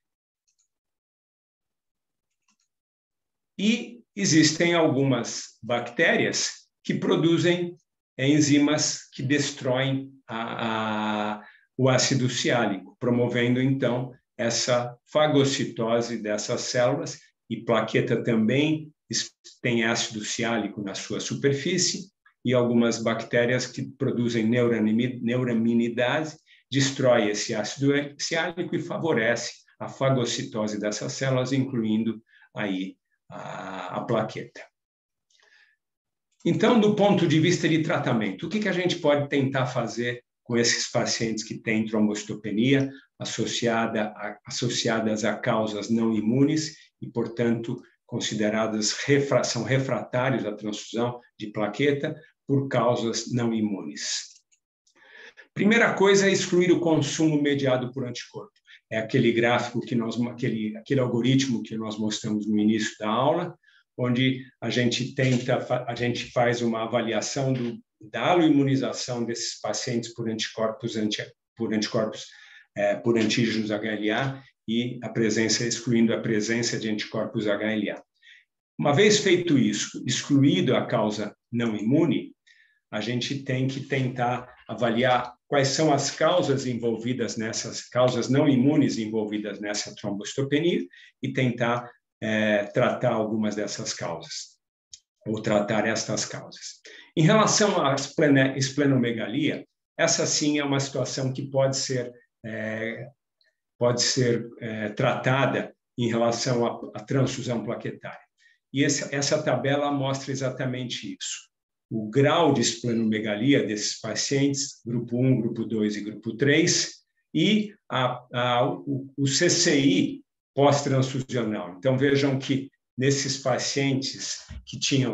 E existem algumas bactérias que produzem enzimas que destroem a, a, o ácido ciálico, promovendo, então, essa fagocitose dessas células, e plaqueta também tem ácido ciálico na sua superfície, e algumas bactérias que produzem neuraminidase, destrói esse ácido ciálico e favorece a fagocitose dessas células, incluindo aí a, a plaqueta. Então, do ponto de vista de tratamento, o que, que a gente pode tentar fazer com esses pacientes que têm trombocitopenia associada a, associadas a causas não imunes e, portanto, consideradas refra, são refratários à transfusão de plaqueta por causas não imunes? Primeira coisa é excluir o consumo mediado por anticorpo. É aquele gráfico que nós, aquele, aquele algoritmo que nós mostramos no início da aula, onde a gente tenta, a gente faz uma avaliação do, da aloimunização desses pacientes por anticorpos, anti, por anticorpos, é, por antígenos H L A e a presença, excluindo a presença de anticorpos H L A. Uma vez feito isso, excluído a causa não imune, a gente tem que tentar avaliar quais são as causas envolvidas nessas, causas não imunes envolvidas nessa trombocitopenia e tentar é, tratar algumas dessas causas, ou tratar estas causas. Em relação à esplenomegalia, essa sim é uma situação que pode ser, é, pode ser é, tratada em relação à, à transfusão plaquetária. E esse, essa tabela mostra exatamente isso. O grau de esplenomegalia desses pacientes, grupo um, grupo dois e grupo três, e a, a, o, o C C I pós-transfusional. Então, vejam que nesses pacientes que tinham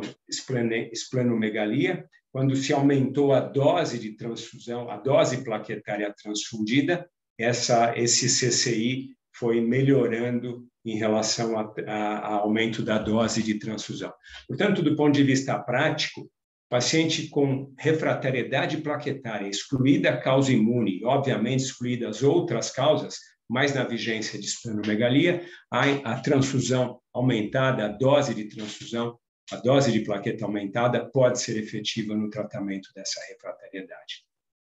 esplenomegalia, quando se aumentou a dose de transfusão, a dose plaquetária transfundida, essa, esse C C I foi melhorando em relação a, a, a aumento da dose de transfusão. Portanto, do ponto de vista prático, paciente com refratariedade plaquetária, excluída a causa imune, e obviamente excluídas outras causas, mas na vigência de esplenomegalia, a, a transfusão aumentada, a dose de transfusão, a dose de plaqueta aumentada pode ser efetiva no tratamento dessa refratariedade.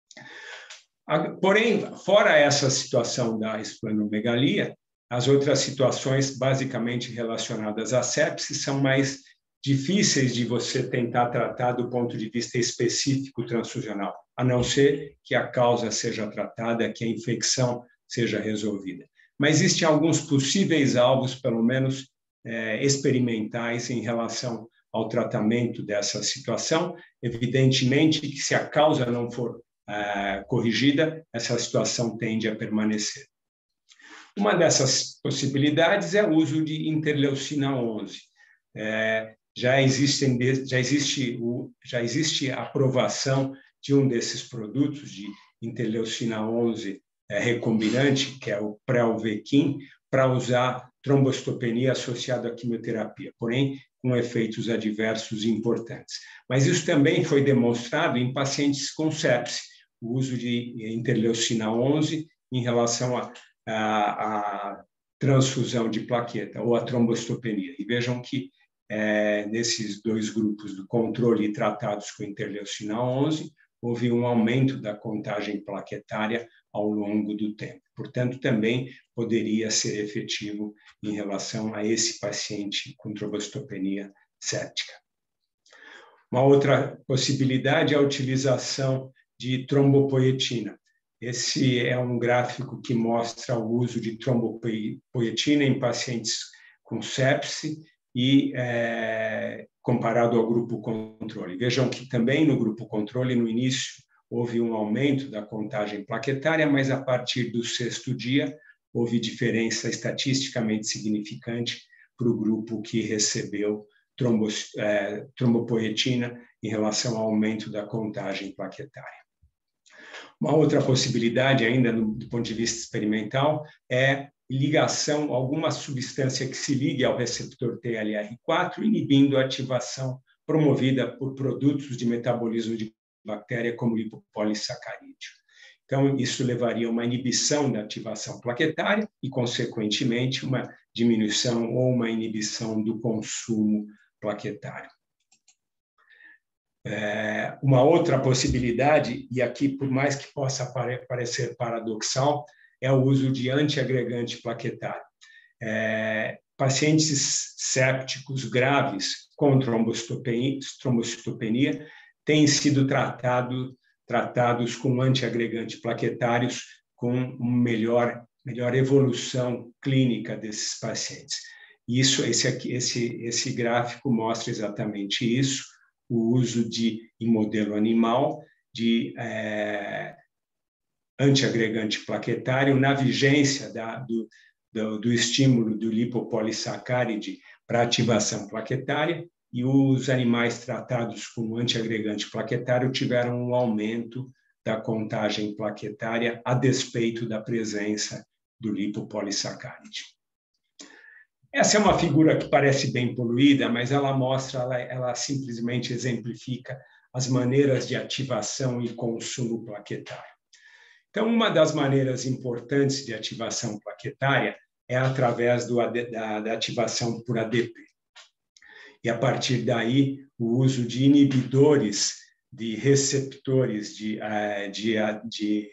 Porém, fora essa situação da esplenomegalia, as outras situações basicamente relacionadas à sepse são mais difíceis de você tentar tratar do ponto de vista específico transfusional, a não ser que a causa seja tratada, que a infecção seja resolvida. Mas existem alguns possíveis alvos, pelo menos é, experimentais, em relação ao tratamento dessa situação. Evidentemente que se a causa não for é, corrigida, essa situação tende a permanecer. Uma dessas possibilidades é o uso de interleucina onze. É, Já, existem, já, existe, já existe a aprovação de um desses produtos de interleucina onze é, recombinante, que é o Prelvequin, para usar trombocitopenia associada à quimioterapia, porém com efeitos adversos importantes. Mas isso também foi demonstrado em pacientes com sepse, o uso de interleucina onze em relação à a, a transfusão de plaqueta ou a trombocitopenia. E vejam que É, nesses dois grupos do controle e tratados com interleucina onze, houve um aumento da contagem plaquetária ao longo do tempo. Portanto, também poderia ser efetivo em relação a esse paciente com trombocitopenia séptica. Uma outra possibilidade é a utilização de trombopoetina. Esse é um gráfico que mostra o uso de trombopoetina em pacientes com sepse e é, comparado ao grupo controle. Vejam que também no grupo controle, no início, houve um aumento da contagem plaquetária, mas a partir do sexto dia houve diferença estatisticamente significante para o grupo que recebeu trombos, é, trombopoetina em relação ao aumento da contagem plaquetária. Uma outra possibilidade, ainda do ponto de vista experimental, é ligação, alguma substância que se ligue ao receptor T L R quatro, inibindo a ativação promovida por produtos de metabolismo de bactéria, como lipopolissacarídeo. Então, isso levaria a uma inibição da ativação plaquetária e, consequentemente, uma diminuição ou uma inibição do consumo plaquetário. É, uma outra possibilidade, e aqui, por mais que possa parecer paradoxal, é o uso de antiagregante plaquetário. É, pacientes sépticos graves com trombocitopenia, trombocitopenia têm sido tratado, tratados com antiagregantes plaquetários com uma melhor, melhor evolução clínica desses pacientes. Isso, esse, aqui, esse, esse gráfico mostra exatamente isso, o uso de, em modelo animal, de é, antiagregante plaquetário na vigência da, do, do, do estímulo do lipopolissacaride para ativação plaquetária, e os animais tratados com antiagregante plaquetário tiveram um aumento da contagem plaquetária a despeito da presença do lipopolissacaride. Essa é uma figura que parece bem poluída, mas ela mostra, ela, ela simplesmente exemplifica as maneiras de ativação e consumo plaquetário. Então, uma das maneiras importantes de ativação plaquetária é através do, da, da ativação por A D P. E, a partir daí, o uso de inibidores de receptores de, de, de,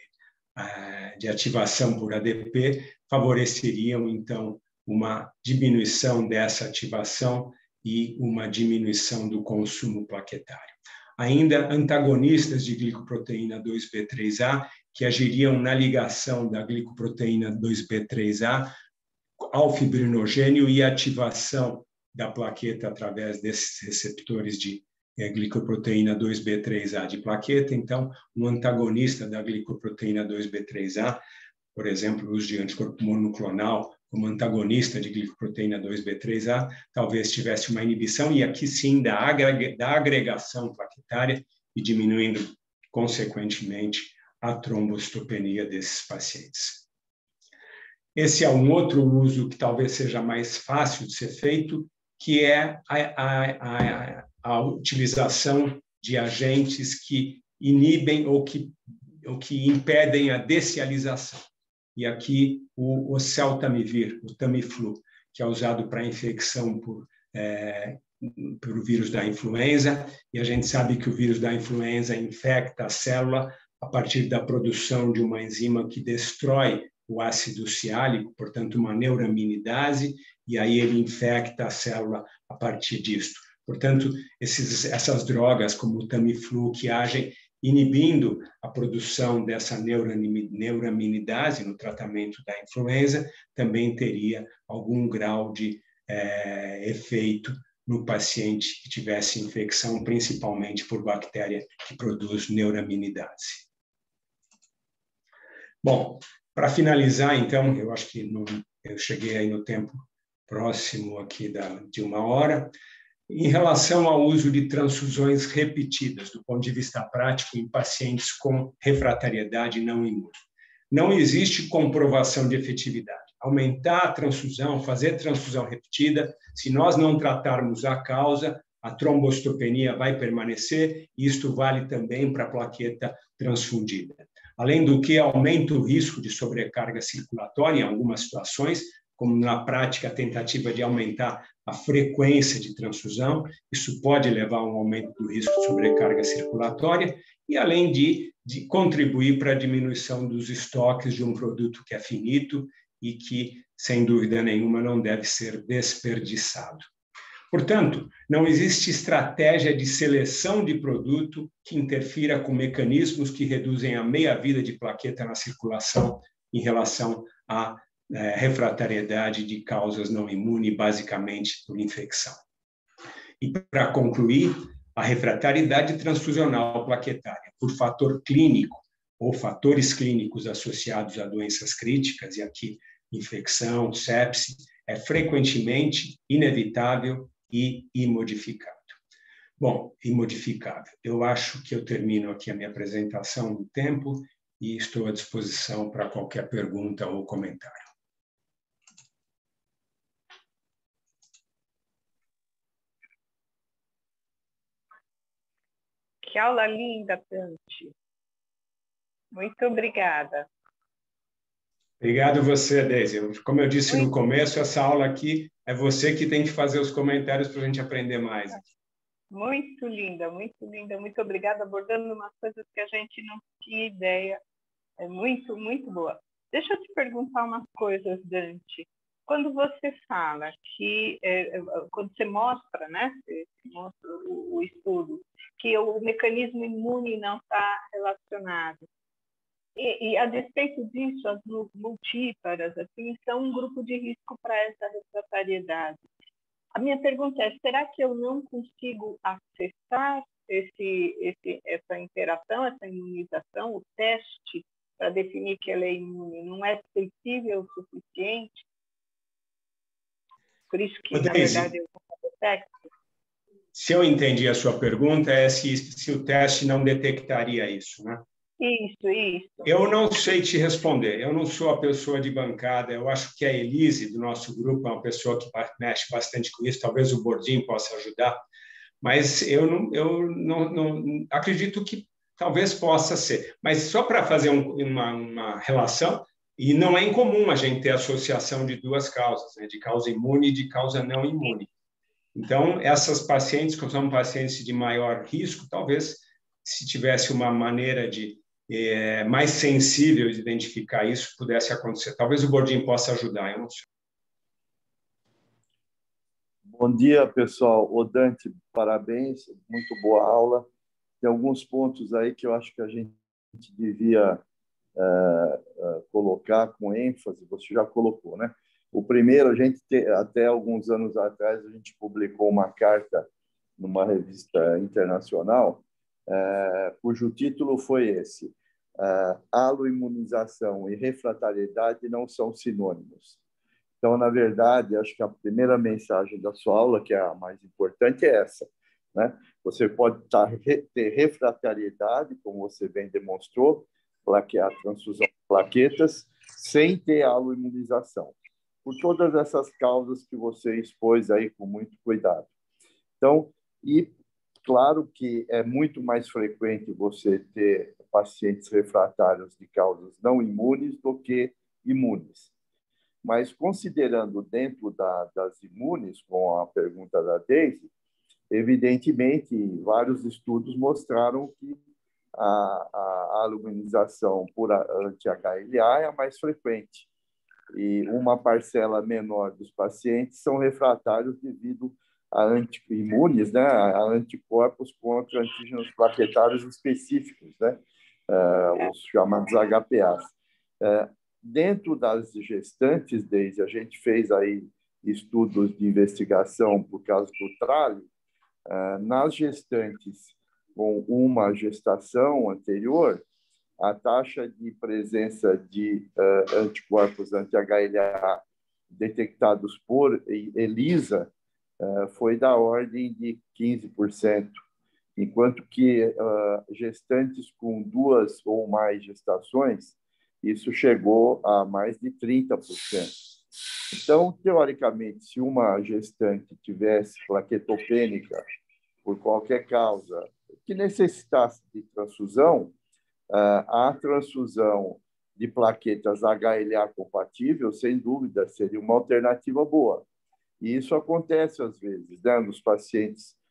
de ativação por A D P favoreceriam, então, uma diminuição dessa ativação e uma diminuição do consumo plaquetário. Ainda antagonistas de glicoproteína dois B três A, que agiriam na ligação da glicoproteína dois B três A ao fibrinogênio e ativação da plaqueta através desses receptores de é, glicoproteína dois B três A de plaqueta. Então, um antagonista da glicoproteína dois B três A, por exemplo, o uso de anticorpo monoclonal como antagonista de glicoproteína dois B três A, talvez tivesse uma inibição, e aqui sim, da, agreg da agregação plaquetária e diminuindo, consequentemente, a trombocitopenia desses pacientes. Esse é um outro uso que talvez seja mais fácil de ser feito, que é a, a, a, a utilização de agentes que inibem ou que, ou que impedem a descialização. E aqui o oseltamivir, o Tamiflu, que é usado para infecção por, é, por vírus da influenza, e a gente sabe que o vírus da influenza infecta a célula a partir da produção de uma enzima que destrói o ácido ciálico, portanto, uma neuraminidase, e aí ele infecta a célula a partir disto. Portanto, esses, essas drogas, como o Tamiflu, que agem inibindo a produção dessa neuraminidase no tratamento da influenza, também teria algum grau de é, efeito no paciente que tivesse infecção, principalmente por bactéria que produz neuraminidase. Bom, para finalizar, então, eu acho que no, eu cheguei aí no tempo próximo aqui da, de uma hora. Em relação ao uso de transfusões repetidas, do ponto de vista prático, em pacientes com refratariedade não imune. Não existe comprovação de efetividade. Aumentar a transfusão, fazer transfusão repetida, se nós não tratarmos a causa, a trombocitopenia vai permanecer, e isto vale também para a plaqueta transfundida. Além do que, aumenta o risco de sobrecarga circulatória em algumas situações, como na prática a tentativa de aumentar a frequência de transfusão, isso pode levar a um aumento do risco de sobrecarga circulatória, e além de, de contribuir para a diminuição dos estoques de um produto que é finito e que, sem dúvida nenhuma, não deve ser desperdiçado. Portanto, não existe estratégia de seleção de produto que interfira com mecanismos que reduzem a meia-vida de plaqueta na circulação em relação à é, refratariedade de causas não imunes, basicamente por infecção. E, para concluir, a refratariedade transfusional plaquetária por fator clínico ou fatores clínicos associados a doenças críticas, e aqui infecção, sepse, é frequentemente inevitável e imodificável. Bom, imodificável. Eu acho que eu termino aqui a minha apresentação no tempo e estou à disposição para qualquer pergunta ou comentário. Que aula linda, Tante. Muito obrigada. Obrigado você, Deise. Como eu disse Muito no começo, essa aula aqui é você que tem que fazer os comentários para a gente aprender mais. Muito linda, muito linda. Muito obrigada, abordando umas coisas que a gente não tinha ideia. É muito, muito boa. Deixa eu te perguntar umas coisas, Dante. Quando você fala que, é, quando você mostra, né, você mostra o, o estudo, que o mecanismo imune não está relacionado, e, e a despeito disso, as multíparas assim, são um grupo de risco para essa refratariedade. A minha pergunta é, será que eu não consigo acessar esse, esse, essa interação, essa imunização, o teste, para definir que ela é imune, não é sensível o suficiente? Por isso que, na verdade, eu vou fazer teste. Se eu entendi a sua pergunta, é se, se o teste não detectaria isso, né? Isso, isso. Eu não sei te responder. Eu não sou a pessoa de bancada. Eu acho que a Elise, do nosso grupo, é uma pessoa que mexe bastante com isso. Talvez o Bordinho possa ajudar. Mas eu não, eu não, não acredito que talvez possa ser. Mas só para fazer um, uma, uma relação, e não é incomum a gente ter associação de duas causas, né? De causa imune e de causa não imune. Então, essas pacientes, que são pacientes de maior risco, talvez, se tivesse uma maneira de é, mais sensível de identificar isso, pudesse acontecer. Talvez o Bordinho possa ajudar, eu não sei. Bom dia, pessoal. O Dante, parabéns, muito boa aula. Tem alguns pontos aí que eu acho que a gente devia é, é, colocar com ênfase, você já colocou, né? O primeiro, a gente, até alguns anos atrás, a gente publicou uma carta numa revista internacional, é, cujo título foi esse: é, aloimunização e refratariedade não são sinônimos. Então, na verdade, acho que a primeira mensagem da sua aula, que é a mais importante, é essa, né? Você pode ter refratariedade, como você bem demonstrou, a transfusão de plaquetas, sem ter aloimunização, por todas essas causas que você expôs aí com muito cuidado. Então, e claro que é muito mais frequente você ter pacientes refratários de causas não imunes do que imunes. Mas, considerando dentro da, das imunes, com a pergunta da Deise, evidentemente, vários estudos mostraram que a, a aluminização por anti-H L A é a mais frequente. E uma parcela menor dos pacientes são refratários devido a anti-imunes, né, a anticorpos contra antígenos plaquetários específicos, né, uh, os chamados H P As. Uh, dentro das gestantes, desde a gente fez aí estudos de investigação por causa do trale, uh, nas gestantes com uma gestação anterior, a taxa de presença de uh, anticorpos anti-H L A detectados por ELISA uh, foi da ordem de quinze por cento, enquanto que uh, gestantes com duas ou mais gestações, isso chegou a mais de trinta por cento. Então, teoricamente, se uma gestante tivesse plaquetopênica por qualquer causa que necessitasse de transfusão, a transfusão de plaquetas H L A compatível, sem dúvida, seria uma alternativa boa. E isso acontece às vezes, né, nos pacientes